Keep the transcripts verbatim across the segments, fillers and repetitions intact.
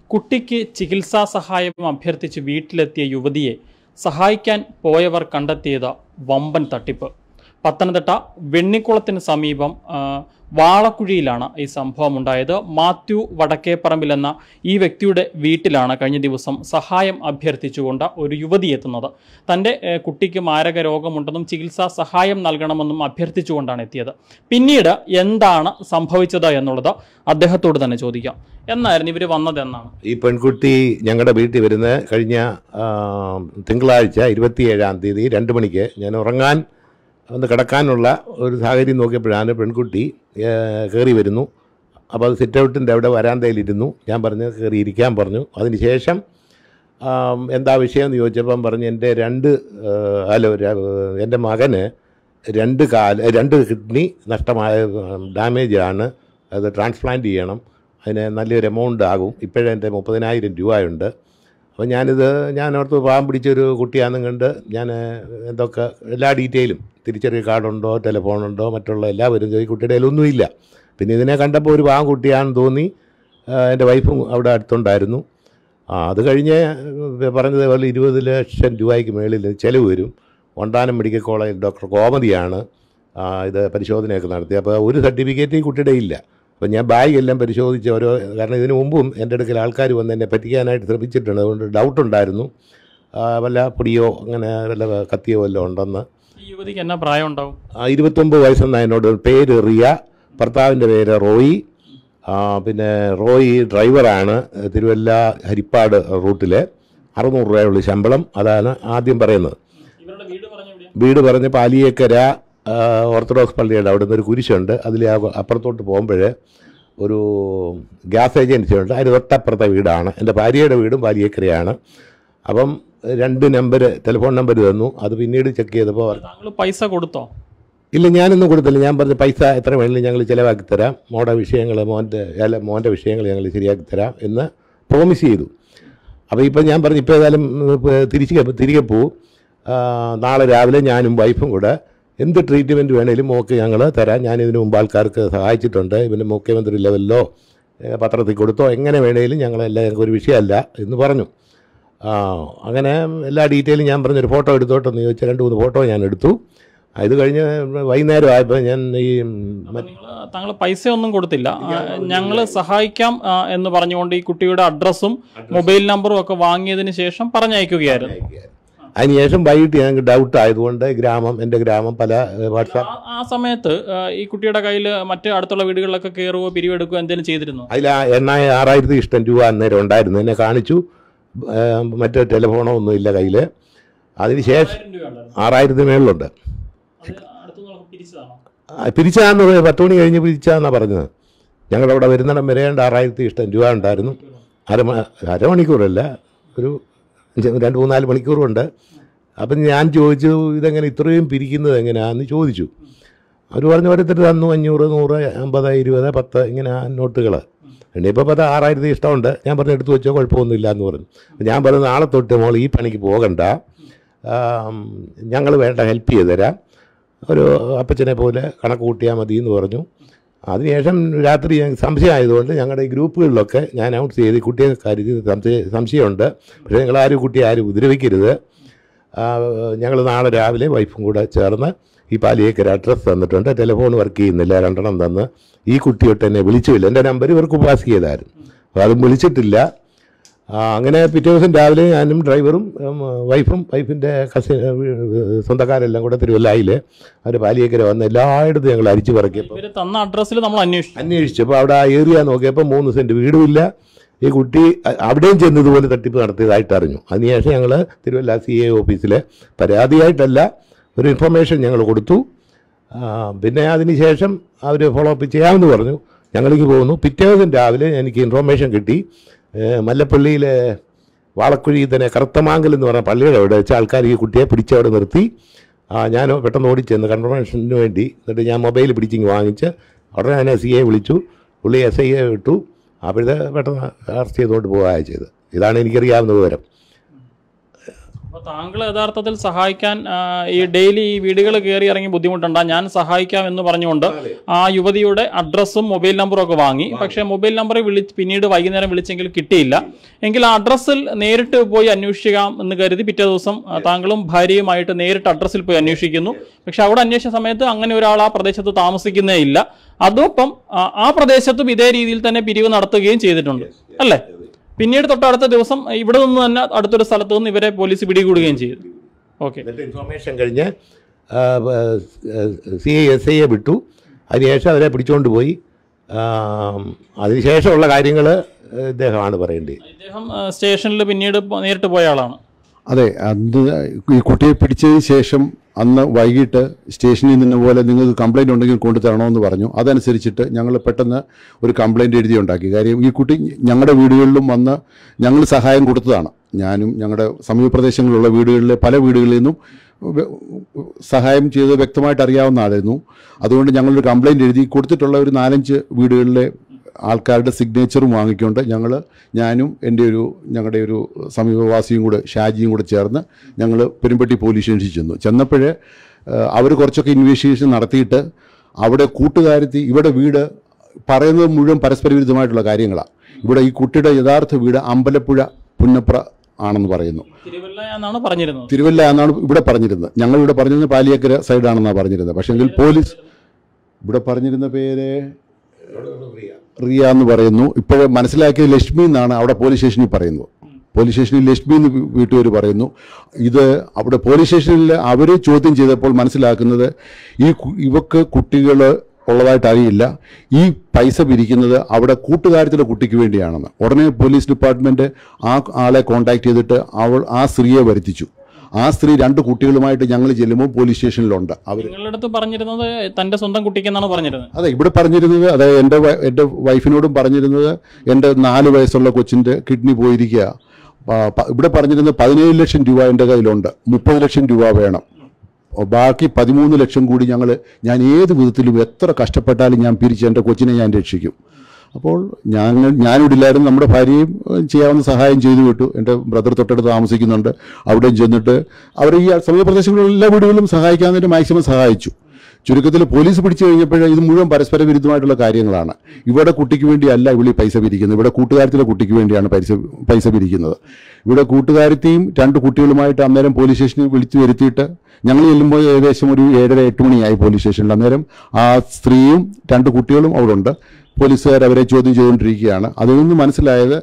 കുട്ടിക്ക് ചികിത്സാ സഹായം അഭ്യർത്ഥിച്ച് വീട്ടിലെത്തിയ യുവതിയെ സഹായിക്കാൻ പോയവർ കണ്ടെത്തിയത് വമ്പൻ തട്ടിപ്പ്. പത്തനംതിട്ട വെണ്ണിക്കുളത്തിന് സമീപം വാളക്കുഴിയിലാണ് ഈ സംഭവം ഉണ്ടായത്. മാത്യു വടക്കേപ്പറമ്പിൽ എന്ന ഈ വ്യക്തിയുടെ വീട്ടിലാണ് കഴിഞ്ഞ ദിവസം സഹായം അഭ്യർത്ഥിച്ചുകൊണ്ട് ഒരു യുവതി എത്തുന്നത്. തൻ്റെ കുട്ടിക്ക് മാരക രോഗമുണ്ടെന്നും ചികിത്സാ സഹായം നൽകണമെന്നും അഭ്യർത്ഥിച്ചുകൊണ്ടാണ് എത്തിയത്. പിന്നീട് എന്താണ് സംഭവിച്ചത് എന്നുള്ളത് അദ്ദേഹത്തോട് തന്നെ ചോദിക്കാം. എന്നായിരുന്നു ഇവർ വന്നത് എന്നാണ്? ഈ പെൺകുട്ടി ഞങ്ങളുടെ വീട്ടിൽ വരുന്ന കഴിഞ്ഞ തിങ്കളാഴ്ച ഇരുപത്തിയേഴാം തീയതി രണ്ട് മണിക്ക് ഞാൻ ഉറങ്ങാൻ ഒന്ന് കിടക്കാനുള്ള ഒരു സാഹചര്യം നോക്കിയപ്പോഴാണ് പെൺകുട്ടി കയറി വരുന്നു. അപ്പോൾ അത് സിറ്റ് ഔട്ടിൻ്റെ അവിടെ വരാന്തയിലിരുന്നു. ഞാൻ പറഞ്ഞു കയറി ഇരിക്കാൻ പറഞ്ഞു. അതിന് ശേഷം എന്താ വിഷയം എന്ന് ചോദിച്ചപ്പം പറഞ്ഞു എൻ്റെ രണ്ട് അല്ല എൻ്റെ മകന് രണ്ട് കാല് രണ്ട് കിഡ്നി നഷ്ടമായ ഡാമേജാണ്, അത് ട്രാൻസ്പ്ലാന്റ് ചെയ്യണം, അതിന് നല്ലൊരു എമൗണ്ട് ആകും, ഇപ്പോഴേ എൻ്റെ മുപ്പതിനായിരം രൂപയുണ്ട്. അപ്പോൾ ഞാനിത് ഞാനോർത്ത് പാവം പിടിച്ചൊരു കുട്ടിയാണെന്നും കണ്ട് ഞാൻ എന്തൊക്കെ എല്ലാ ഡീറ്റെയിലും തിരിച്ചറിയ കാർഡുണ്ടോ ടെലിഫോണുണ്ടോ മറ്റുള്ള എല്ലാവരും ഈ കുട്ടിയുടെ കയ്യിലൊന്നുമില്ല. പിന്നെ ഇതിനെ കണ്ടപ്പോൾ ഒരു പാവം കുട്ടിയാണെന്ന് തോന്നി. എൻ്റെ വൈഫും അവിടെ അടുത്തുണ്ടായിരുന്നു. ആ അത് കഴിഞ്ഞ് പറഞ്ഞതുപോലെ ഇരുപത് ലക്ഷം രൂപയ്ക്ക് മേളിൽ ചിലവ് വരും. വണ്ടാനം മെഡിക്കൽ കോളേജ് ഡോക്ടർ കോമതിയാണ് ഇത് പരിശോധനയൊക്കെ നടത്തി. അപ്പോൾ ഒരു സർട്ടിഫിക്കറ്റ് ഈ കുട്ടിയുടെ ഇല്ല. അപ്പോൾ ഞാൻ ബാഗ് എല്ലാം പരിശോധിച്ച് ഓരോ, കാരണം ഇതിനു മുമ്പും എൻ്റെ അടുക്കൽ ആൾക്കാർ വന്ന് എന്നെ പറ്റിക്കാനായിട്ട് ശ്രമിച്ചിട്ടുണ്ട്. അതുകൊണ്ട് ഡൗട്ടുണ്ടായിരുന്നു വല്ല പൊടിയോ അങ്ങനെ വല്ല കത്തിയോ വല്ലതും ഉണ്ടെന്ന്. ഈ യുവതിക്ക് എന്നാ പ്രായം ഉണ്ടാവും? ഇരുപത്തൊമ്പത് വയസ്സെന്ന എന്നോട്. പേര് റിയ, ഭർത്താവിൻ്റെ പേര് റോയി. പിന്നെ റോയി ഡ്രൈവറാണ്. തിരുവല്ല ഹരിപ്പാട് റൂട്ടിൽ അറുന്നൂറ് രൂപയുള്ള ശമ്പളം. അതാണ് ആദ്യം പറയുന്നത്. വീട് പറഞ്ഞ് പാലിയേക്കര ഓർത്തഡോക്സ് പള്ളിയുടെ അവിടെ നിന്ന് ഒരു കുരിശുണ്ട്. അതിൽ അപ്പുറത്തോട്ട് പോകുമ്പോൾ ഒരു ഗ്യാസ് ഏജൻസി ഉണ്ട്, അതിന് തൊട്ടപ്പുറത്തെ വീടാണ്. എൻ്റെ ഭാര്യയുടെ വീടും പാലിയേക്കരയാണ്. അപ്പം രണ്ട് നമ്പർ ടെലിഫോൺ നമ്പർ തന്നു. അത് പിന്നീട് ചെക്ക് ചെയ്തപ്പോൾ താങ്കൾ പൈസ കൊടുത്തോ? ഇല്ല, ഞാനൊന്നും കൊടുത്തില്ല. ഞാൻ പറഞ്ഞ പൈസ എത്ര വേണമെങ്കിലും ഞങ്ങൾ ചിലവാക്കി തരാം, മോടെ വിഷയങ്ങൾ മോൻ്റെ അല്ല മോൻ്റെ വിഷയങ്ങൾ ഞങ്ങൾ ശരിയാക്കി തരാം എന്ന് പ്രോമിസ് ചെയ്തു. അപ്പോൾ ഇപ്പം ഞാൻ പറഞ്ഞു ഇപ്പോൾ ഏതായാലും തിരിച്ച് തിരികെ പോവും. നാളെ രാവിലെ ഞാനും വൈഫും കൂടെ എന്ത് ട്രീറ്റ്മെൻറ്റ് വേണേലും മോക്ക് ഞങ്ങൾ തരാം. ഞാനിതിനു മുമ്പ് ആൾക്കാർക്ക് സഹായിച്ചിട്ടുണ്ട്. ഇവന് മുഖ്യമന്ത്രി ലെവലിലോ പത്രത്തിൽ കൊടുത്തോ എങ്ങനെ വേണേലും ഞങ്ങളെല്ലാം ഞങ്ങൾക്കൊരു വിഷയമല്ല എന്ന് പറഞ്ഞു. അങ്ങനെ എല്ലാ ഡീറ്റെയിലും ഞാൻ പറഞ്ഞൊരു ഫോട്ടോ എടുത്തോട്ടെന്ന് ചോദിച്ചാൽ രണ്ട് മൂന്ന് ഫോട്ടോ ഞാൻ എടുത്തു. ഇത് കഴിഞ്ഞ് വൈകുന്നേരം ആയപ്പോൾ ഞാൻ ഈ താങ്കൾ പൈസ ഒന്നും കൊടുത്തില്ല, ഞങ്ങൾ സഹായിക്കാം എന്ന് പറഞ്ഞുകൊണ്ട് ഈ കുട്ടിയുടെ അഡ്രസ്സും മൊബൈൽ നമ്പറും ഒക്കെ വാങ്ങിയതിന് ശേഷം പറഞ്ഞയക്കുകയായിരുന്നു. അതിനുശേഷം വൈകിട്ട് ഞങ്ങൾക്ക് ഡൗട്ട് ആയതുകൊണ്ട് ഗ്രാമം എൻ്റെ ഗ്രാമം പല വാട്സാപ്പ് ആ സമയത്ത് ഈ കുട്ടിയുടെ കയ്യിൽ മറ്റ് അടുത്തുള്ള വീടുകളിലൊക്കെ കയറുകയോ പിരിവെടുക്കുകയോ എന്തെങ്കിലും ചെയ്തിരുന്നു? അതിൽ എണ്ണ ആറായിരത്തി ഇഷ്ടം രൂപ അന്നേരം ഉണ്ടായിരുന്നു. എന്നെ കാണിച്ചു. മറ്റേ ടെലിഫോണോ ഒന്നും ഇല്ല കയ്യിൽ. അതിന് ശേഷം ആറായിരത്തിന് മേളിലുണ്ട്. പിരിച്ചാന്ന് പറയുന്നത് പത്ത് മണി കഴിഞ്ഞ് പിരിച്ചാന്നാണ് പറഞ്ഞത്. ഞങ്ങളവിടെ വരുന്നിടം വരേണ്ട ആറായിരത്തി ഇഷ്ടം രൂപ ഉണ്ടായിരുന്നു. അര അരമണിക്കൂറല്ല, ഒരു രണ്ട് മൂന്നാല് മണിക്കൂറുണ്ട്. അപ്പം ഞാൻ ചോദിച്ചു ഇതെങ്ങനെ ഇത്രയും പിരിക്കുന്നത് എങ്ങനെയാണെന്ന് ചോദിച്ചു. അവർ പറഞ്ഞു ഓരോരുത്തർ തന്നു അഞ്ഞൂറ് നൂറ് അമ്പത് ഇരുപത് പത്ത് ഇങ്ങനെ നോട്ടുകൾ. ഇനിയിപ്പോൾ പത്ത് ആറായിരത്തി ഇഷ്ടമുണ്ട്. ഞാൻ പറഞ്ഞു എടുത്തു വെച്ചോ കുഴപ്പമൊന്നുമില്ല എന്ന് പറഞ്ഞു. ഞാൻ പറഞ്ഞു നാളെ തൊട്ട് മോൾ ഈ പണിക്ക് പോകണ്ട, ഞങ്ങൾ വേണ്ട ഹെൽപ്പ് ചെയ്ത് തരാം, ഒരു അപ്പച്ചനെ പോലെ കണക്ക് കൂട്ടിയാൽ മതി എന്ന് പറഞ്ഞു. അതിനുശേഷം രാത്രി സംശയമായതുകൊണ്ട് ഞങ്ങളുടെ ഈ ഗ്രൂപ്പുകളിലൊക്കെ ഞാൻ അനൗൺസ് ചെയ്ത് കുട്ടിയെ കാര്യത്തിൽ സംശയ സംശയമുണ്ട്, പക്ഷേ നിങ്ങളാരും കുട്ടിയെ ആരും ഉപദ്രവിക്കരുത്. ഞങ്ങൾ നാളെ രാവിലെ വൈഫും കൂടെ ചേർന്ന് ഈ പാലിയേക്കര അഡ്രസ്സ് തന്നിട്ടുണ്ട്, ടെലിഫോൺ വർക്ക് ചെയ്യുന്നില്ല, രണ്ടെണ്ണം തന്ന് ഈ കുട്ടിയൊട്ട് എന്നെ വിളിച്ചില്ല. എൻ്റെ നമ്പർ ഇവർക്ക് പാസ് ചെയ്തായിരുന്നു, അപ്പോൾ അതും വിളിച്ചിട്ടില്ല. അങ്ങനെ പിറ്റേ ദിവസം രാവിലെ ഞാനും ഡ്രൈവറും വൈഫും വൈഫിൻ്റെ കസിൻ സ്വന്തക്കാരെല്ലാം കൂടെ തിരുവല്ലായിൽ അവർ പാലിയേക്കര വന്ന് എല്ലായിടത്തും ഞങ്ങൾ അരിച്ചു പറക്കിയപ്പോൾ തന്ന അഡ്രസ്സിൽ നമ്മൾ അന്വേഷിച്ചു അന്വേഷിച്ചപ്പോൾ അവിടെ ആ ഏരിയ നോക്കിയപ്പോൾ മൂന്ന് സെൻറ്റ് വീടുമില്ല. ഈ കുട്ടി അവിടെയും ചെന്നതുപോലെ തട്ടിപ്പ് നടത്തിയതായിട്ട് അറിഞ്ഞു. അതിനുശേഷം ഞങ്ങൾ തിരുവല്ല സി എ ഓഫീസിൽ പരാതിയായിട്ടല്ല ഒരു ഇൻഫർമേഷൻ ഞങ്ങൾ കൊടുത്തു. പിന്നെ അതിന് ശേഷം അവർ ഫോളോ അപ്പ് ചെയ്യാമെന്ന് പറഞ്ഞു. ഞങ്ങളിലേക്ക് പോകുന്നു. പിറ്റേ ദിവസം രാവിലെ എനിക്ക് ഇൻഫർമേഷൻ കിട്ടി, മല്ലപ്പള്ളിയിലെ വാളക്കുഴിയിൽ തന്നെ കറുത്തമാങ്കൽ എന്ന് പറഞ്ഞ പള്ളിയുടെ അവിടെ വെച്ച് ആൾക്കാർ ഈ കുട്ടിയെ പിടിച്ചവിടെ നിർത്തി. ഞാൻ പെട്ടെന്ന് ഓടിച്ചെന്ന് കൺഫർമേഷന് വേണ്ടി. എന്നിട്ട് ഞാൻ മൊബൈൽ പിടിച്ചിങ്ങ് വാങ്ങിച്ച് ഉടനെ തന്നെ സി എ വിളിച്ചു. പുള്ളി എസ് ഐ എ വിട്ടു. അപ്പോഴത്തെ പെട്ടെന്ന് അറസ്റ്റ് ചെയ്തുകൊണ്ട് പോവുകയാണ് ചെയ്തത്. ഇതാണ് എനിക്കറിയാവുന്ന വിവരം. അപ്പോൾ താങ്കൾ യഥാർത്ഥത്തിൽ സഹായിക്കാൻ ഈ ഡെയിലി ഈ വീടുകൾ കയറി ഇറങ്ങി ബുദ്ധിമുട്ടുണ്ടാ, ഞാൻ സഹായിക്കാം എന്ന് പറഞ്ഞുകൊണ്ട് ആ യുവതിയുടെ അഡ്രസ്സും മൊബൈൽ നമ്പറും ഒക്കെ വാങ്ങി. പക്ഷേ മൊബൈൽ നമ്പർ വിളി പിന്നീട് വൈകുന്നേരം വിളിച്ചെങ്കിൽ കിട്ടിയില്ല. എങ്കിൽ ആ അഡ്രസ്സിൽ നേരിട്ട് പോയി അന്വേഷിക്കാം എന്ന് കരുതി പിറ്റേ ദിവസം താങ്കളും ഭാര്യയുമായിട്ട് നേരിട്ട് അഡ്രസ്സിൽ പോയി അന്വേഷിക്കുന്നു. പക്ഷെ അവിടെ അന്വേഷിച്ച സമയത്ത് അങ്ങനെ ഒരാൾ ആ പ്രദേശത്ത് താമസിക്കുന്നേ ഇല്ല. അതോടൊപ്പം ആ പ്രദേശത്തും ഇതേ രീതിയിൽ തന്നെ പിരിവ് നടത്തുകയും ചെയ്തിട്ടുണ്ട് അല്ലേ? പിന്നീട് തൊട്ടടുത്ത ദിവസം ഇവിടെ നിന്ന് തന്നെ അടുത്തൊരു സ്ഥലത്ത് നിന്ന് ഇവരെ പോലീസ് പിടികൂടുകയും ചെയ്തു. ഓക്കെ, ഇൻഫർമേഷൻ കഴിഞ്ഞ് സി ഐ എസ് ഐയെ വിട്ടു. അതിനുശേഷം അവരെ പിടിച്ചുകൊണ്ട് പോയി. അതിനുശേഷമുള്ള കാര്യങ്ങൾ ഇദ്ദേഹമാണ് പറയേണ്ടത്. ഇദ്ദേഹം സ്റ്റേഷനിൽ പിന്നീട് നേരിട്ട് പോയ ആളാണ്. അതെ, അന്ന് ഈ കുട്ടിയെ പിടിച്ചതിന് ശേഷം അന്ന് വൈകിട്ട് സ്റ്റേഷനിൽ നിന്ന് പോലെ നിങ്ങൾക്ക് കംപ്ലയിൻ്റ് ഉണ്ടെങ്കിൽ കൊണ്ടു തരണമെന്ന് പറഞ്ഞു. അതനുസരിച്ചിട്ട് ഞങ്ങൾ പെട്ടെന്ന് ഒരു കംപ്ലയിൻ്റ് എഴുതി ഉണ്ടാക്കി. കാര്യം ഈ കുട്ടി ഞങ്ങളുടെ വീടുകളിലും വന്ന് ഞങ്ങൾ സഹായം കൊടുത്തതാണ്. ഞാനും ഞങ്ങളുടെ സമീപ പ്രദേശങ്ങളിലുള്ള വീടുകളിലെ പല വീടുകളിൽ നിന്നും സഹായം ചെയ്ത് വ്യക്തമായിട്ട് അറിയാവുന്ന ആളായിരുന്നു. അതുകൊണ്ട് ഞങ്ങളൊരു കംപ്ലയിൻ്റ് എഴുതി കൊടുത്തിട്ടുള്ള ഒരു നാലഞ്ച് വീടുകളിലെ ആൾക്കാരുടെ സിഗ്നേച്ചറും വാങ്ങിക്കൊണ്ട് ഞങ്ങൾ ഞാനും എൻ്റെ ഒരു ഞങ്ങളുടെ ഒരു സമീപവാസിയും കൂടെ ഷാജിയും കൂടെ ചേർന്ന് ഞങ്ങൾ പെരുമ്പട്ടി പോലീസ് സ്റ്റേഷനിൽ ചെന്നു. ചെന്നപ്പോൾ അവർ കുറച്ചൊക്കെ ഇൻവെസ്റ്റിഗേഷൻ നടത്തിയിട്ട് അവിടെ കൂട്ടുകാരത്തി ഇവിടെ വീട് പറയുന്നത് മുഴുവൻ പരസ്പര വിരുദ്ധമായിട്ടുള്ള കാര്യങ്ങളാണ്. ഇവിടെ ഈ കുട്ടിയുടെ യഥാർത്ഥ വീട് അമ്പലപ്പുഴ പുന്നപ്ര ആണെന്ന് പറയുന്നു. തിരുവല്ല എന്നാണ് പറഞ്ഞിരുന്നത്. തിരുവല്ല എന്നാണ് ഇവിടെ പറഞ്ഞിരുന്നത്. ഞങ്ങളിവിടെ പറഞ്ഞിരുന്നത് പാലിയേക്കര സൈഡാണെന്നാണ് പറഞ്ഞിരുന്നത്. പക്ഷേങ്കിൽ പോലീസ് ഇവിടെ പറഞ്ഞിരുന്ന പേര് റിയ എന്ന് പറയുന്നു. ഇപ്പോഴേ മനസ്സിലാക്കിയത് ലക്ഷ്മി എന്നാണ് അവിടെ പോലീസ് സ്റ്റേഷനിൽ പറയുന്നത്. പോലീസ് സ്റ്റേഷനിൽ ലക്ഷ്മി എന്ന് വീട്ടുകാർ പറയുന്നു. ഇത് അവിടെ പോലീസ് സ്റ്റേഷനിൽ അവർ ചോദ്യം ചെയ്തപ്പോൾ മനസ്സിലാക്കുന്നത് ഈ ഇവക്ക് കുട്ടികൾ ഉള്ളതായിട്ട് അറിയില്ല. ഈ പൈസ പിരിക്കുന്നത് അവിടെ കൂട്ടുകാരത്തിലെ കുട്ടിക്ക് വേണ്ടിയാണെന്ന്. ഉടനെ പോലീസ് ഡിപ്പാർട്ട്മെൻറ്റ് ആ ആളെ കോൺടാക്ട് ചെയ്തിട്ട് അവൾ ആ സ്ത്രീയെ വരുത്തിച്ചു. ആ സ്ത്രീ രണ്ട് കുട്ടികളുമായിട്ട് ഞങ്ങൾ ചെല്ലുമ്പോൾ പോലീസ് സ്റ്റേഷനിലുണ്ട്. അവർ നിങ്ങളുടെ അടുത്ത് പറഞ്ഞിരുന്നത് തൻ്റെ സ്വന്തം കുട്ടിക്കെന്നാണ് പറഞ്ഞിരുന്നത്. അതെ, ഇവിടെ പറഞ്ഞിരുന്നത് അതായത് എൻ്റെ എൻ്റെ വൈഫിനോടും പറഞ്ഞിരുന്നത് എൻ്റെ നാല് വയസ്സുള്ള കൊച്ചിൻ്റെ കിഡ്നി പോയിരിക്കുക. ഇവിടെ പറഞ്ഞിരുന്നത് പതിനേഴ് ലക്ഷം രൂപ എൻ്റെ കയ്യിലുണ്ട്, മുപ്പത് ലക്ഷം രൂപ വേണം, ബാക്കി പതിമൂന്ന് ലക്ഷം കൂടി ഞങ്ങൾ ഞാൻ ഏത് വിധത്തിലും എത്ര കഷ്ടപ്പെട്ടാലും ഞാൻ പിരിച്ച് എൻ്റെ കൊച്ചിനെ ഞാൻ രക്ഷിക്കും. അപ്പോൾ ഞങ്ങൾ ഞാനിവിടെ ഇല്ലായിരുന്നു. നമ്മുടെ ഭാര്യയും ചെയ്യാവുന്ന സഹായം ചെയ്തു വിട്ടു. എൻ്റെ ബ്രദർ തൊട്ടടുത്ത് താമസിക്കുന്നുണ്ട്. അവിടെയും ചെന്നിട്ട് അവർ ഈ സമീപ പ്രദേശങ്ങളിലുള്ള എല്ലാ വീടുകളിലും സഹായിക്കാവുന്നതിന് മാക്സിമം സഹായിച്ചു. ചുരുക്കത്തിൽ പോലീസ് പിടിച്ചു കഴിഞ്ഞപ്പോൾ ഇത് മുഴുവൻ പരസ്പര വിരുദ്ധമായിട്ടുള്ള കാര്യങ്ങളാണ്. ഇവിടെ കുട്ടിക്ക് വേണ്ടിയല്ല ഇവിടെ പൈസ പിരിക്കുന്നത്, ഇവിടെ കൂട്ടുകാരത്തിലെ കുട്ടിക്ക് വേണ്ടിയാണ് പൈസ പൈസ പിരിക്കുന്നത്. ഇവിടെ കൂട്ടുകാരത്തെയും രണ്ട് കുട്ടികളുമായിട്ട് അന്നേരം പോലീസ് സ്റ്റേഷനിൽ വിളിച്ചു വരുത്തിയിട്ട് ഞങ്ങൾ ചെല്ലുമ്പോൾ ഏകദേശം ഒരു ഏഴര എട്ട് മണിയായി പോലീസ് സ്റ്റേഷനിൽ. അന്നേരം ആ സ്ത്രീയും രണ്ട് കുട്ടികളും അവിടെ ഉണ്ട്. പോലീസുകാർ അവരെ ചോദ്യം ചെയ്തുകൊണ്ടിരിക്കുകയാണ്. അതിൽ നിന്ന് മനസ്സിലായത്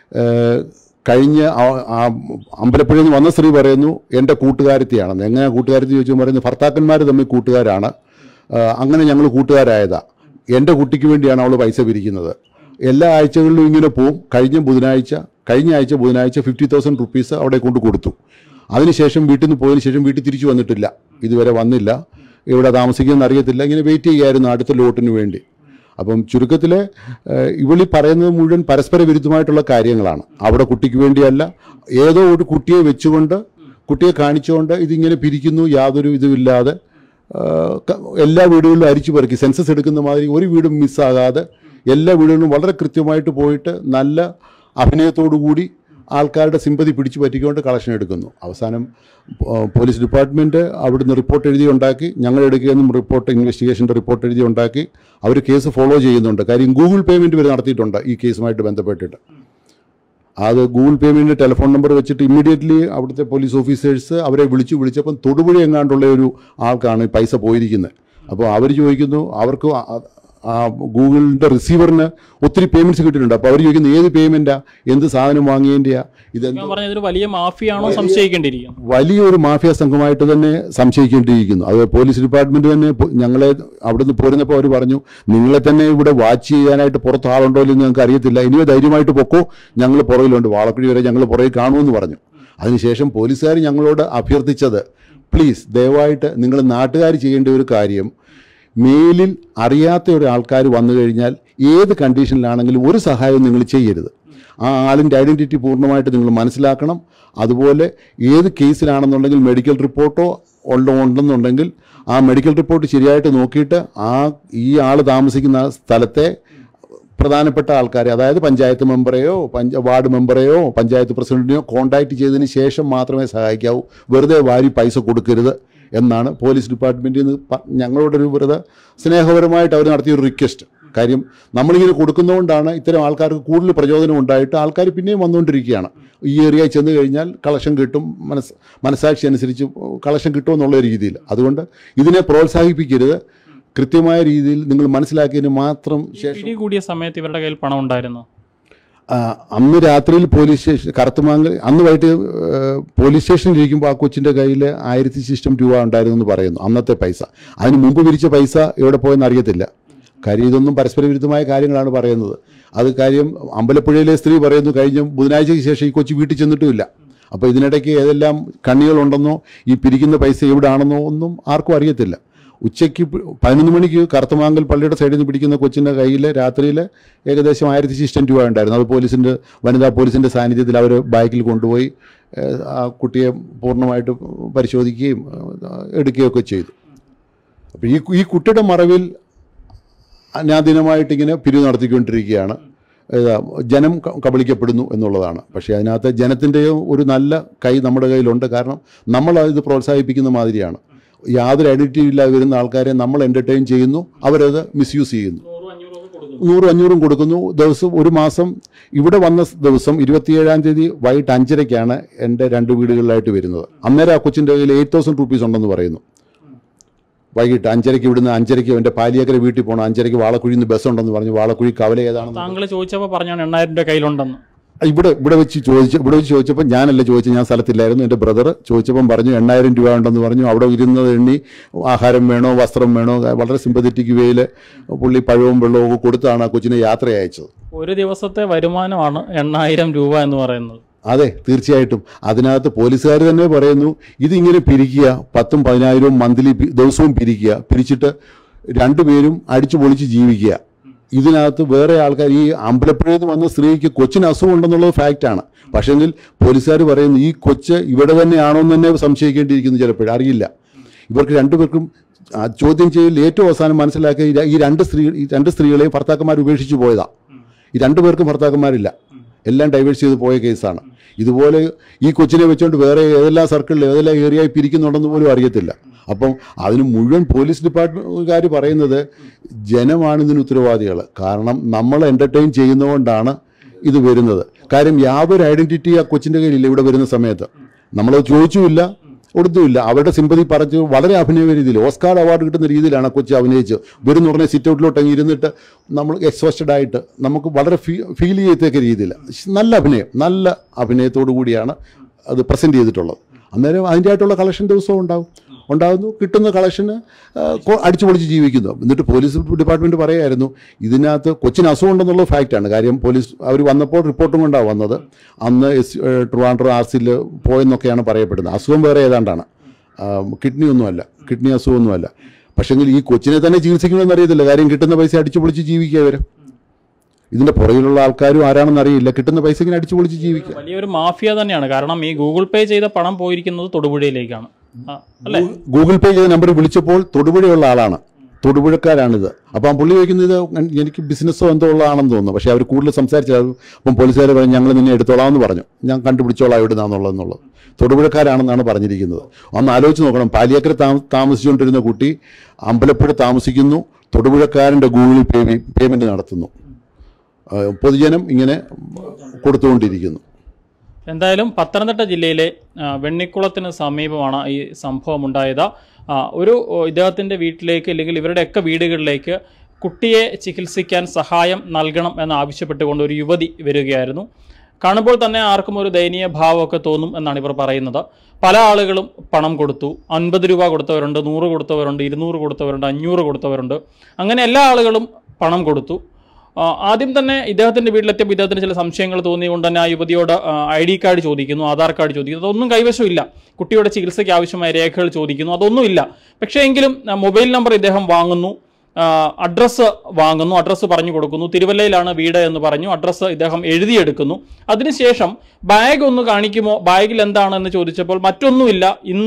കഴിഞ്ഞ അമ്പലപ്പുഴയിൽ നിന്ന് വന്ന സ്ത്രീ പറയുന്നു എൻ്റെ കൂട്ടുകാരത്തിയാണെന്ന്. എങ്ങനെ കൂട്ടുകാരത്തി ചോദിച്ചു പറയുന്നു ഭർത്താക്കന്മാർ തമ്മിൽ കൂട്ടുകാരാണ്, അങ്ങനെ ഞങ്ങൾ കൂട്ടുകാരായതാ, എൻ്റെ കുട്ടിക്ക് വേണ്ടിയാണ് അവൾ പൈസ പിരിക്കുന്നത്. എല്ലാ ആഴ്ചകളിലും ഇങ്ങനെ പോവും. കഴിഞ്ഞ ബുധനാഴ്ച കഴിഞ്ഞ ആഴ്ച ബുധനാഴ്ച ഫിഫ്റ്റി തൗസൻഡ് റുപ്പീസ് അവിടെ കൊണ്ട് കൊടുത്തു. അതിനുശേഷം വീട്ടിൽ നിന്ന് പോയതിനു ശേഷം വീട്ടിൽ തിരിച്ചു വന്നിട്ടില്ല, ഇതുവരെ വന്നില്ല. ഇവിടെ താമസിക്കുമെന്ന് അറിയത്തില്ല. ഇങ്ങനെ വെയിറ്റ് ചെയ്യുമായിരുന്നു അടുത്ത ലോട്ടിന് വേണ്ടി. അപ്പം ചുരുക്കത്തിൽ ഇവളി പറയുന്നത് മുഴുവൻ പരസ്പര വിരുദ്ധമായിട്ടുള്ള കാര്യങ്ങളാണ്. അവിടെ കുട്ടിക്ക് വേണ്ടിയല്ല, ഏതോ ഒരു കുട്ടിയെ വെച്ചുകൊണ്ട് കുട്ടിയെ കാണിച്ചുകൊണ്ട് ഇതിങ്ങനെ പിരിക്കുന്നു, യാതൊരു ഇതുമില്ലാതെ എല്ലാ വീടുകളിലും അരിച്ചു പെറുക്കി സെൻസസ് എടുക്കുന്ന മാതിരി ഒരു വീടും മിസ്സാകാതെ എല്ലാ വീടുകളിലും വളരെ കൃത്യമായിട്ട് പോയിട്ട് നല്ല അഭിനയത്തോടു കൂടി ആൾക്കാരുടെ സിമ്പതി പിടിച്ചു പറ്റിക്കൊണ്ട് കളക്ഷൻ എടുക്കുന്നു. അവസാനം പോലീസ് ഡിപ്പാർട്ട്മെൻറ്റ് അവിടുന്ന് റിപ്പോർട്ട് എഴുതി ഉണ്ടാക്കി, ഞങ്ങൾ എടുക്കുകയെന്നും റിപ്പോർട്ട് ഇൻവെസ്റ്റിഗേഷൻ്റെ റിപ്പോർട്ട് എഴുതി ഉണ്ടാക്കി അവർ കേസ് ഫോളോ ചെയ്യുന്നുണ്ട്. കാര്യം ഗൂഗിൾ പേയ്മെൻറ്റ് വരെ നടത്തിയിട്ടുണ്ട് ഈ കേസുമായിട്ട് ബന്ധപ്പെട്ടിട്ട്. അത് ഗൂഗിൾ പേയ്മെൻറ്റ് ടെലിഫോൺ നമ്പർ വെച്ചിട്ട് ഇമ്മീഡിയറ്റ്ലി അവിടുത്തെ പോലീസ് ഓഫീസേഴ്സ് അവരെ വിളിച്ചു വിളിച്ചപ്പം തൊടുപുഴ എങ്ങാണ്ടുള്ള ഒരു ആൾക്കാണ് പൈസ പോയിരിക്കുന്നത്. അപ്പോൾ അവർ ചോദിക്കുന്നു, അവർക്ക് ഗൂഗിളിൻ്റെ റിസീവറിന് ഒത്തിരി പേയ്മെൻറ്റ്സ് കിട്ടിയിട്ടുണ്ട്. അപ്പോൾ അവർ ചോദിക്കുന്നത് ഏത് പേയ്മെൻറ്റാ, എന്ത് സാധനം വാങ്ങിയതിൻ്റെയാ, ഇതെന്താ വലിയ മാഫിയാണോ സംശയിക്കേണ്ടിയിരിക്കുന്നു. വലിയൊരു മാഫിയ സംഘമായിട്ട് തന്നെ സംശയിക്കേണ്ടിയിരിക്കുന്നു. അത് പോലീസ് ഡിപ്പാർട്ട്മെൻറ്റ് തന്നെ ഞങ്ങളെ അവിടുന്ന് പോരുന്നപ്പോൾ അവർ പറഞ്ഞു നിങ്ങളെ തന്നെ ഇവിടെ വാച്ച് ചെയ്യാനായിട്ട് പുറത്ത് ആളുണ്ടോ എന്ന് ഞങ്ങൾക്ക് അറിയത്തില്ല, ഇനിയോ ധൈര്യമായിട്ട് പൊക്കോ, ഞങ്ങൾ പുറകിലുണ്ട്, വാളക്കുഴി വരെ ഞങ്ങൾ പുറകിൽ കാണുമെന്ന് പറഞ്ഞു. അതിനുശേഷം പോലീസുകാർ ഞങ്ങളോട് അഭ്യർത്ഥിച്ചത് പ്ലീസ് ദയവായിട്ട് നിങ്ങൾ നാട്ടുകാർ ചെയ്യേണ്ട ഒരു കാര്യം, മേലിൽ അറിയാത്ത ഒരു ആൾക്കാർ വന്നു കഴിഞ്ഞാൽ ഏത് കണ്ടീഷനിലാണെങ്കിലും ഒരു സഹായവും നിങ്ങൾ ചെയ്യരുത്. ആ ആളിൻ്റെ ഐഡൻറ്റിറ്റി പൂർണ്ണമായിട്ട് നിങ്ങൾ മനസ്സിലാക്കണം. അതുപോലെ ഏത് കേസിലാണെന്നുണ്ടെങ്കിൽ മെഡിക്കൽ റിപ്പോർട്ടോ ഉണ്ടോ ഉണ്ടെന്നുണ്ടെങ്കിൽ ആ മെഡിക്കൽ റിപ്പോർട്ട് ശരിയായിട്ട് നോക്കിയിട്ട് ആ ഈ ആൾ താമസിക്കുന്ന സ്ഥലത്തെ പ്രധാനപ്പെട്ട ആൾക്കാരെ, അതായത് പഞ്ചായത്ത് മെമ്പറെയോ പഞ്ച വാർഡ് മെമ്പറെയോ പഞ്ചായത്ത് പ്രസിഡന്റിനെയോ കോൺടാക്ട് ചെയ്തതിന് ശേഷം മാത്രമേ സഹായിക്കാവൂ. വെറുതെ വാരി പൈസ കൊടുക്കരുത് എന്നാണ് പോലീസ് ഡിപ്പാർട്ട്മെൻറ്റിൽ നിന്ന് ഞങ്ങളോടൊരു വെറുതെ സ്നേഹപരമായിട്ട് അവർ നടത്തിയൊരു റിക്വസ്റ്റ്. കാര്യം നമ്മളിങ്ങനെ കൊടുക്കുന്നതുകൊണ്ടാണ് ഇത്തരം ആൾക്കാർക്ക് കൂടുതൽ പ്രചോദനം ഉണ്ടായിട്ട് ആൾക്കാർ പിന്നെയും വന്നുകൊണ്ടിരിക്കുകയാണ്. ഈ ഏരിയയിൽ ചെന്ന് കഴിഞ്ഞാൽ കളക്ഷൻ കിട്ടും, മനസ് മനസാക്ഷി അനുസരിച്ച് കളക്ഷൻ കിട്ടുമെന്നുള്ള രീതിയിൽ. അതുകൊണ്ട് ഇതിനെ പ്രോത്സാഹിപ്പിക്കരുത്. കൃത്യമായ രീതിയിൽ നിങ്ങൾ മനസ്സിലാക്കിയതിന് മാത്രം ശേഷം. കൂടിയ സമയത്ത് ഇവരുടെ കയ്യിൽ പണം ഉണ്ടായിരുന്നു. അന്ന് രാത്രിയിൽ പോലീസ് സ്റ്റേഷൻ കറുത്തമാങ്കൽ അന്ന് വൈകിട്ട് പോലീസ് സ്റ്റേഷനിൽ ഇരിക്കുമ്പോൾ ആ കൊച്ചിൻ്റെ കയ്യിൽ ആയിരത്തി ശിഷ്ടം രൂപ ഉണ്ടായിരുന്നു എന്ന് പറയുന്നു, അന്നത്തെ പൈസ. അതിന് മുമ്പ് പിരിച്ച പൈസ എവിടെ പോയെന്ന് അറിയത്തില്ല. കാര്യം ഇതൊന്നും പരസ്പര വിരുദ്ധമായ കാര്യങ്ങളാണ് പറയുന്നത്. അത് കാര്യം അമ്പലപ്പുഴയിലെ സ്ത്രീ പറയുന്നു കഴിഞ്ഞ ബുധനാഴ്ചയ്ക്ക് ശേഷം ഈ കൊച്ചി വീട്ടിൽ ചെന്നിട്ടുമില്ല. അപ്പോൾ ഇതിനിടയ്ക്ക് ഏതെല്ലാം കണ്ണികളുണ്ടെന്നോ ഈ പിരിക്കുന്ന പൈസ എവിടെയാണെന്നോ ഒന്നും ആർക്കും അറിയത്തില്ല. ഉച്ചയ്ക്ക് പതിനൊന്ന് മണിക്ക് കറുത്തമാങ്കൽ പള്ളിയുടെ സൈഡിൽ നിന്ന് പിടിക്കുന്ന കൊച്ചിൻ്റെ കയ്യിൽ രാത്രിയിൽ ഏകദേശം ആയിരത്തി ശിഷ്ടം രൂപ ഉണ്ടായിരുന്നു. അത് പോലീസിൻ്റെ വനിതാ പോലീസിൻ്റെ സാന്നിധ്യത്തിൽ അവർ ബാഗിൽ കൊണ്ടുപോയി ആ കുട്ടിയെ പൂർണ്ണമായിട്ട് പരിശോധിക്കുകയും എടുക്കുകയൊക്കെ ചെയ്തു. അപ്പോൾ ഈ ഈ കുട്ടിയുടെ മറവിൽ അനാദിനമായിട്ടിങ്ങനെ പിരിവ് നടത്തിക്കൊണ്ടിരിക്കുകയാണ്. ജനം കബളിക്കപ്പെടുന്നു എന്നുള്ളതാണ്. പക്ഷേ അതിനകത്ത് ജനത്തിൻ്റെയും ഒരു നല്ല കൈ നമ്മുടെ കയ്യിലുണ്ട്. കാരണം നമ്മൾ ഇത് പ്രോത്സാഹിപ്പിക്കുന്ന മാതിരിയാണ്. യാതൊരു ഐഡൻറ്റിറ്റി ഇല്ലാതെ വരുന്ന ആൾക്കാരെ നമ്മൾ എൻ്റർടൈൻ ചെയ്യുന്നു, അവരത് മിസ്യൂസ് ചെയ്യുന്നു. നൂറും അഞ്ഞൂറും കൊടുക്കുന്നു. ദിവസം ഒരു മാസം ഇവിടെ വന്ന ദിവസം ഇരുപത്തിയേഴാം തീയതി വൈകിട്ട് അഞ്ചരയ്ക്കാണ് എൻ്റെ രണ്ട് വീടുകളിലായിട്ട് വരുന്നത്. അന്നേരം ആ കൊച്ചിൻ്റെ കയ്യിൽ എയ്റ്റ് തൗസൻഡ് റുപ്പീസ് ഉണ്ടെന്ന് പറയുന്നു. വൈകിട്ട് അഞ്ചരയ്ക്ക് ഇവിടുന്ന് അഞ്ചരയ്ക്ക് എൻ്റെ പാലിയേക്കര വീട്ടിൽ പോകണം, അഞ്ചരയ്ക്ക് വാളക്കുഴിയിൽ നിന്ന് ബസ് ഉണ്ടെന്ന് പറഞ്ഞു. വാളക്കുഴി കവല ഏതാണെന്ന് താങ്കൾ ചോദിച്ചപ്പോൾ പറഞ്ഞാണ് എണ്ണായിരം രൂപ കയ്യിലുണ്ടെന്ന്. ഇവിടെ ഇവിടെ വെച്ച് ചോദിച്ചു ഇവിടെ വെച്ച് ചോദിച്ചപ്പോൾ ഞാനല്ല ചോദിച്ചത്, ഞാൻ സ്ഥലത്തില്ലായിരുന്നു. എൻ്റെ ബ്രദർ ചോദിച്ചപ്പം പറഞ്ഞു എണ്ണായിരം രൂപ ഉണ്ടെന്ന് പറഞ്ഞു. അവിടെ ഇരുന്നത് എണ്ണി ആഹാരം വേണോ വസ്ത്രം വേണോ വളരെ സിമ്പത്തറ്റിക് വേയിൽ പുള്ളി പഴവും വെള്ളവും ഒക്കെ കൊടുത്താണ് ആ കൊച്ചിനെ യാത്ര അയച്ചത്. ഒരു ദിവസത്തെ വരുമാനമാണ് എണ്ണായിരം രൂപ എന്ന് പറയുന്നത്. അതെ, തീർച്ചയായിട്ടും. അതിനകത്ത് പോലീസുകാർ തന്നെ പറയുന്നു ഇതിങ്ങനെ പിരിക്കുക, പത്തും പതിനായിരവും മന്ത്ലി ദിവസവും പിരിക്കുക, പിരിച്ചിട്ട് രണ്ടുപേരും അടിച്ചു പൊളിച്ച് ജീവിക്കുക. ഇതിനകത്ത് വേറെ ആൾക്കാർ ഈ അമ്പലപ്പുഴയിൽ നിന്ന് വന്ന സ്ത്രീക്ക് കൊച്ചിന് അസുഖം ഉണ്ടെന്നുള്ളത് ഫാക്റ്റാണ്. പക്ഷേങ്കിൽ പോലീസുകാർ പറയുന്നു ഈ കൊച്ച് ഇവിടെ തന്നെയാണോ എന്ന് തന്നെ സംശയിക്കേണ്ടിയിരിക്കുന്നു. ചിലപ്പോൾ അറിയില്ല. ഇവർക്ക് രണ്ടുപേർക്കും ചോദ്യം ചെയ്യൽ ഏറ്റവും അവസാനം മനസ്സിലാക്കിയ ഈ രണ്ട് സ്ത്രീ ഈ രണ്ട് സ്ത്രീകളെയും ഭർത്താക്കന്മാർ ഉപേക്ഷിച്ച് പോയതാണ്. ഈ രണ്ടു പേർക്കും ഭർത്താക്കന്മാരില്ല, എല്ലാം ഡൈവേഴ്സ് ചെയ്ത് പോയ കേസാണ്. ഇതുപോലെ ഈ കൊച്ചിനെ വെച്ചുകൊണ്ട് വേറെ ഏതെല്ലാം സർക്കിളിൽ ഏതെല്ലാം ഏരിയയിൽ പിരിക്കുന്നുണ്ടെന്ന് പോലും അറിയത്തില്ല. അപ്പം അതിന് മുഴുവൻ പോലീസ് ഡിപ്പാർട്ട്മെൻറ്റുകാർ പറയുന്നത് ജനമാണ് ഇതിന് ഉത്തരവാദികൾ. കാരണം നമ്മൾ എൻ്റർടൈൻ ചെയ്യുന്നതുകൊണ്ടാണ് ഇത് വരുന്നത്. കാര്യം യാതൊരു ഐഡൻറ്റിറ്റി ആ കൊച്ചിൻ്റെ കയ്യിലില്ല. ഇവിടെ വരുന്ന സമയത്ത് നമ്മളത് ചോദിച്ചുമില്ല, കൊടുത്തുമില്ല. അവരുടെ സിമ്പതി പറഞ്ഞു വളരെ അഭിനയ രീതിയിൽ ഓസ്കാർ അവാർഡ് കിട്ടുന്ന രീതിയിലാണ് കൊച്ചി അഭിനയിച്ച് വരുന്ന ഉടനെ സിറ്റ് ഔട്ടിലോട്ട് അങ്ങ് ഇരുന്നിട്ട് നമ്മൾ എക്സ്പോസ്റ്റഡ് ആയിട്ട് നമുക്ക് വളരെ ഫീ ഫീൽ ചെയ്യത്തക്ക രീതിയിൽ നല്ല അഭിനയം നല്ല അഭിനയത്തോടു കൂടിയാണ് അത് പ്രസൻറ്റ് ചെയ്തിട്ടുള്ളത്. അന്നേരം അതിൻ്റെ ആയിട്ടുള്ള കളക്ഷൻ ദിവസവും ഉണ്ടാവും ഉണ്ടാകുന്നു കിട്ടുന്ന കളക്ഷന് അടിച്ചു പൊളിച്ച് ജീവിക്കുന്നു. എന്നിട്ട് പോലീസ് ഡിപ്പാർട്ട്മെൻറ്റ് പറയായിരുന്നു ഇതിനകത്ത് കൊച്ചിന് അസുഖം ഉണ്ടെന്നുള്ള ഫാക്റ്റാണ്. കാര്യം പോലീസ് അവർ വന്നപ്പോൾ റിപ്പോർട്ടും കൊണ്ടാണ് വന്നത്. അന്ന് എസ് ട്രിവാൻഡ്രം ആർ സിയിൽ പോയെന്നൊക്കെയാണ് പറയപ്പെടുന്നത്. അസുഖം വേറെ ഏതാണ്ടാണ്, കിഡ്നി ഒന്നുമല്ല, കിഡ്നി അസുഖമൊന്നുമല്ല. പക്ഷേങ്കിൽ ഈ കൊച്ചിനെ തന്നെ ചികിത്സിക്കണമെന്ന് അറിയത്തില്ല. കാര്യം കിട്ടുന്ന പൈസ അടിച്ചു പൊളിച്ച് ജീവിക്കുക. ഇവർ ഇതിൻ്റെ പുറകിലുള്ള ആൾക്കാരും ആരാണെന്ന് അറിയില്ല. കിട്ടുന്ന പൈസ ഇങ്ങനെ അടിച്ചു പൊളിച്ച് ജീവിക്കുക. വലിയൊരു മാഫിയ തന്നെയാണ്. കാരണം ഈ ഗൂഗിൾ പേ ചെയ്ത പണം പോയിരിക്കുന്നത് തൊടുപുഴയിലേക്കാണ്. ഗൂഗിൾ പേ ചെയ്ത നമ്പർ വിളിച്ചപ്പോൾ തൊടുപുഴയുള്ള ആളാണ്, തൊടുപുഴക്കാരാണിത്. അപ്പം പുള്ളി ചോദിക്കുന്നത് എനിക്ക് ബിസിനസ്സോ എന്തോ ഉള്ളതാണെന്ന് തോന്നുന്നു. പക്ഷേ അവർ കൂടുതൽ സംസാരിച്ചത് അപ്പം പോലീസുകാർ പറഞ്ഞു ഞങ്ങൾ നിന്നെ എടുത്തോളാം എന്ന് പറഞ്ഞു. ഞാൻ കണ്ടുപിടിച്ചോളാം എവിടുന്നാന്നുള്ളതെന്നുള്ളത്. തൊടുപുഴക്കാരാണെന്നാണ് പറഞ്ഞിരിക്കുന്നത്. ഒന്ന് ആലോചിച്ച് നോക്കണം. പാലിയേക്കര താമസിച്ചുകൊണ്ടിരുന്ന കുട്ടി അമ്പലപ്പുഴ താമസിക്കുന്നു, തൊടുപുഴക്കാരൻ്റെ ഗൂഗിൾ പേ പേയ്മെൻറ്റ് നടത്തുന്നു, പൊതുജനം ഇങ്ങനെ കൊടുത്തുകൊണ്ടിരിക്കുന്നു. എന്തായാലും പത്തനംതിട്ട ജില്ലയിലെ വെണ്ണിക്കുളത്തിന് സമീപമാണ് ഈ സംഭവം ഉണ്ടായത്. ഒരു ഇദ്ദേഹത്തിൻ്റെ വീട്ടിലേക്ക് അല്ലെങ്കിൽ ഇവരുടെയൊക്കെ വീടുകളിലേക്ക് കുട്ടിയെ ചികിത്സിക്കാൻ സഹായം നൽകണം എന്നാവശ്യപ്പെട്ടുകൊണ്ട് ഒരു യുവതി വരികയായിരുന്നു. കാണുമ്പോൾ തന്നെ ആർക്കും ഒരു ദയനീയ ഭാവമൊക്കെ തോന്നും എന്നാണ് ഇവർ പറയുന്നത്. പല ആളുകളും പണം കൊടുത്തു. അൻപത് രൂപ കൊടുത്തവരുണ്ട്, നൂറ് കൊടുത്തവരുണ്ട്, ഇരുന്നൂറ് കൊടുത്തവരുണ്ട്, അഞ്ഞൂറ് കൊടുത്തവരുണ്ട്. അങ്ങനെ എല്ലാ ആളുകളും പണം കൊടുത്തു. ആദ്യം തന്നെ ഇദ്ദേഹത്തിൻ്റെ വീട്ടിലെത്തിയപ്പോൾ ഇദ്ദേഹത്തിന് ചില സംശയങ്ങൾ തോന്നിയുകൊണ്ട് തന്നെ ആ യുവതിയോട് ഐ ഡി കാർഡ് ചോദിക്കുന്നു, ആധാർ കാർഡ് ചോദിക്കുന്നു. അതൊന്നും കൈവശമില്ല. കുട്ടിയുടെ ചികിത്സയ്ക്ക് ആവശ്യമായ രേഖകൾ ചോദിക്കുന്നു, അതൊന്നുമില്ല. പക്ഷേ എങ്കിലും മൊബൈൽ നമ്പർ ഇദ്ദേഹം വാങ്ങുന്നു, അഡ്രസ്സ് വാങ്ങുന്നു, അഡ്രസ്സ് പറഞ്ഞു കൊടുക്കുന്നു. തിരുവല്ലയിലാണ് വീട് എന്ന് പറഞ്ഞു. അഡ്രസ്സ് ഇദ്ദേഹം എഴുതിയെടുക്കുന്നു. അതിനുശേഷം ബാഗ് ഒന്ന് കാണിക്കുമോ, ബാഗിൽ എന്താണെന്ന് ചോദിച്ചപ്പോൾ മറ്റൊന്നുമില്ല, ഇന്ന്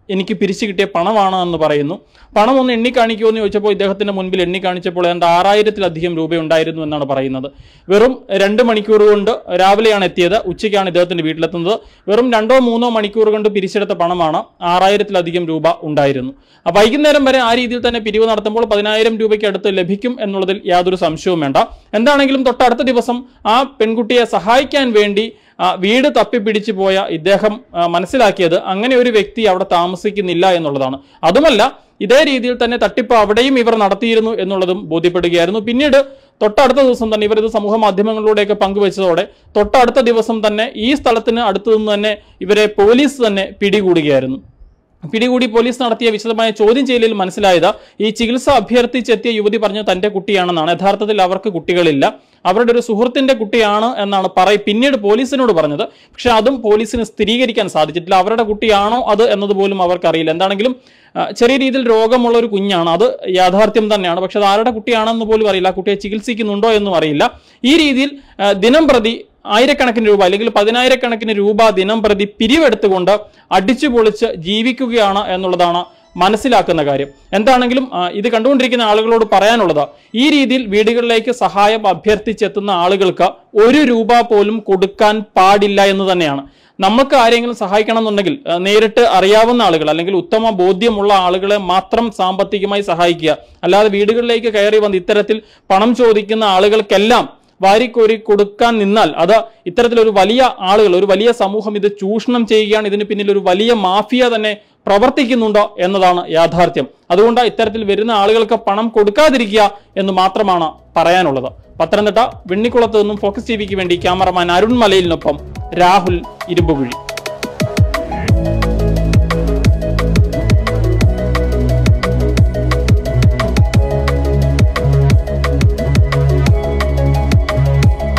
എനിക്ക് പിരിച്ചു കിട്ടിയ പണമാണ് എന്ന് പറയുന്നു. പണം ഒന്ന് എണ്ണിക്കാണിക്കുമോ എന്ന് ചോദിച്ചപ്പോൾ ഇദ്ദേഹത്തിന്റെ മുൻപിൽ എണ്ണിക്കാണിച്ചപ്പോൾ ഏതാണ്ട് ആറായിരത്തിലധികം രൂപ ഉണ്ടായിരുന്നു എന്നാണ് പറയുന്നത്. വെറും രണ്ട് മണിക്കൂർ കൊണ്ട് രാവിലെയാണ് എത്തിയത്, ഉച്ചയ്ക്കാണ് ഇദ്ദേഹത്തിന്റെ വീട്ടിലെത്തുന്നത്. വെറും രണ്ടോ മൂന്നോ മണിക്കൂർ കൊണ്ട് പിരിച്ചെടുത്ത പണമാണ് ആറായിരത്തിലധികം രൂപ ഉണ്ടായിരുന്നു. വൈകുന്നേരം വരെ ആ രീതിയിൽ തന്നെ പിരിവ് നടത്തുമ്പോൾ പതിനായിരം രൂപയ്ക്ക് അടുത്ത് ലഭിക്കും എന്നുള്ളതിൽ യാതൊരു സംശയവും വേണ്ട. എന്താണെങ്കിലും തൊട്ടടുത്ത ദിവസം ആ പെൺകുട്ടിയെ സഹായിക്കാൻ വേണ്ടി വീട് തപ്പിപ്പിടിച്ചു പോയ ഇദ്ദേഹം മനസ്സിലാക്കിയത് അങ്ങനെ ഒരു വ്യക്തി അവിടെ താമസിക്കുന്നില്ല എന്നുള്ളതാണ്. അതുമല്ല, ഇതേ രീതിയിൽ തന്നെ തട്ടിപ്പ് അവിടെയും ഇവർ നടത്തിയിരുന്നു എന്നുള്ളതും ബോധ്യപ്പെടുകയായിരുന്നു. പിന്നീട് തൊട്ടടുത്ത ദിവസം തന്നെ ഇവർ ഇത് സമൂഹ മാധ്യമങ്ങളിലൂടെയൊക്കെ പങ്കുവെച്ചതോടെ തൊട്ടടുത്ത ദിവസം തന്നെ ഈ സ്ഥലത്തിന് അടുത്തു നിന്ന് തന്നെ ഇവരെ പോലീസ് തന്നെ പിടികൂടുകയായിരുന്നു. പിടികൂടി പോലീസ് നടത്തിയ വിശദമായ ചോദ്യം ചെയ്യലിൽ മനസ്സിലായത് ഈ ചികിത്സ അഭ്യർത്ഥിച്ചെത്തിയ യുവതി പറഞ്ഞത് തന്റെ കുട്ടിയാണെന്നാണ്. യഥാർത്ഥത്തിൽ അവർക്ക് കുട്ടികളില്ല, അവരുടെ ഒരു സുഹൃത്തിന്റെ കുട്ടിയാണ് എന്നാണ് പറയ പിന്നീട് പോലീസിനോട് പറഞ്ഞത്. പക്ഷെ അതും പോലീസിന് സ്ഥിരീകരിക്കാൻ സാധിച്ചിട്ടില്ല. അവരുടെ കുട്ടിയാണോ അത് എന്നതുപോലും അവർക്കറിയില്ല. എന്താണെങ്കിലും ചെറിയ രീതിയിൽ രോഗമുള്ള ഒരു കുഞ്ഞാണ്, അത് യാഥാർത്ഥ്യം തന്നെയാണ്. പക്ഷെ അത് ആരുടെ കുട്ടിയാണെന്ന് പോലും അറിയില്ല, കുട്ടിയെ ചികിത്സിക്കുന്നുണ്ടോ എന്നും അറിയില്ല. ഈ രീതിയിൽ ദിനം പ്രതി ആയിരക്കണക്കിന് രൂപ അല്ലെങ്കിൽ പതിനായിരക്കണക്കിന് രൂപ ദിനം പ്രതി പിരിവെടുത്തുകൊണ്ട് അടിച്ചു പൊളിച്ച് ജീവിക്കുകയാണ് എന്നുള്ളതാണ് മനസ്സിലാക്കുന്ന കാര്യം. എന്താണെങ്കിലും ഇത് കണ്ടുകൊണ്ടിരിക്കുന്ന ആളുകളോട് പറയാനുള്ളത്, ഈ രീതിയിൽ വീടുകളിലേക്ക് സഹായം അഭ്യർത്ഥിച്ചെത്തുന്ന ആളുകൾക്ക് ഒരു രൂപ പോലും കൊടുക്കാൻ പാടില്ല എന്ന് തന്നെയാണ്. നമുക്ക് ആരെങ്കിലും സഹായിക്കണം എന്നുണ്ടെങ്കിൽ നേരിട്ട് അറിയാവുന്ന ആളുകൾ അല്ലെങ്കിൽ ഉത്തമ ബോധ്യമുള്ള ആളുകളെ മാത്രം സാമ്പത്തികമായി സഹായിക്കുക. അല്ലാതെ വീടുകളിലേക്ക് കയറി വന്ന് ഇത്തരത്തിൽ പണം ചോദിക്കുന്ന ആളുകൾക്കെല്ലാം വാരിക്കോരി കൊടുക്കാൻ നിന്നാൽ അത് ഇത്തരത്തിലൊരു വലിയ ആളുകൾ, ഒരു വലിയ സമൂഹം ഇത് ചൂഷണം ചെയ്യുകയാണ്. ഇതിന് പിന്നിൽ ഒരു വലിയ മാഫിയ തന്നെ പ്രവർത്തിക്കുന്നുണ്ടോ എന്നതാണ് യാഥാർത്ഥ്യം. അതുകൊണ്ട് ഇത്തരത്തിൽ വരുന്ന ആളുകൾക്ക് പണം കൊടുക്കാതിരിക്കുക എന്ന് മാത്രമാണ് പറയാനുള്ളത്. പത്തനംതിട്ട വെണ്ണിക്കുളത്ത് നിന്നും ഫോക്കസ് ടി വിക്ക് വേണ്ടി ക്യാമറമാൻ അരുൺ മലയിലിനൊപ്പം രാഹുൽ ഇരുമ്പുകുഴി.